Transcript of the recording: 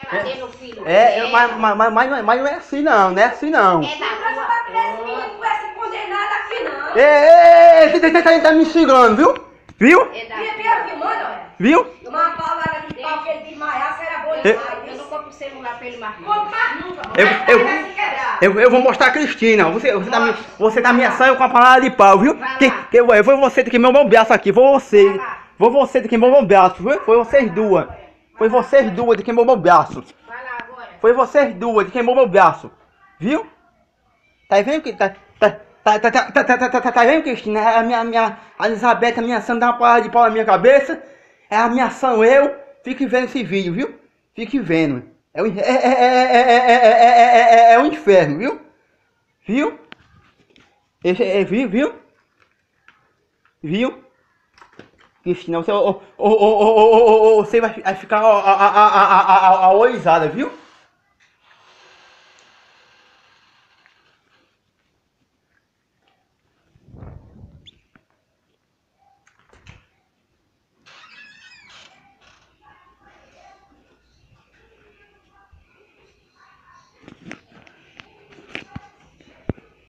Bater no filho Mas não é assim não, não é assim não. É da tua. Não vai se condenar aqui não. Ei, você tá me xingando, viu? Viu? É da Via filmando, olha. Viu? Uma palavra de pau que ele desmaiasse era boa Eu demais. não compro celular pra ele mais. Compre mais nunca. Eu vou mostrar a Cristina. Você tá ameaçando com a palavra de pau, viu? Foi você que queimou meu braço aqui. Foi você. Foi você que queimou meu braço, viu? Foi vocês duas. Foi vocês duas que queimou meu braço. Vai lá agora. Foi vocês duas que queimou meu braço. Viu? Tá vendo que tá vendo, Cristina? A Elizabeth ameaçando dar uma palavra de pau na minha cabeça. É ameaçando eu. Fique vendo esse vídeo, viu? Fique vendo. É o inferno, viu? Viu? Viu? Viu? Cristina, você vai ficar horrorizada, viu?